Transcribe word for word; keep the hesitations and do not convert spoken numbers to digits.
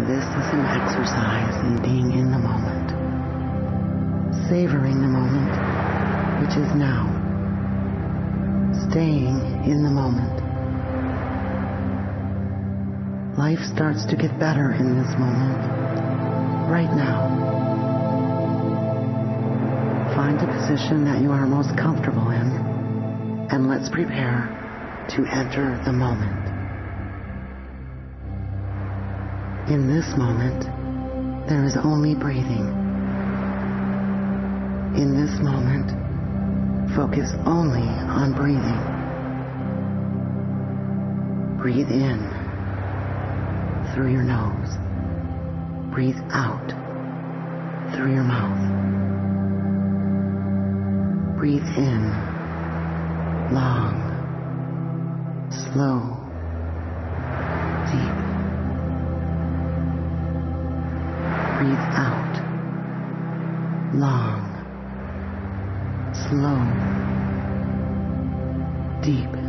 This is an exercise in being in the moment, savoring the moment, which is now, staying in the moment. Life starts to get better in this moment, right now. Find a position that you are most comfortable in, and let's prepare to enter the moment. In this moment, there is only breathing. In this moment, focus only on breathing. Breathe in through your nose. Breathe out through your mouth. Breathe in long, slow, deep. Breathe out long, slow, deep.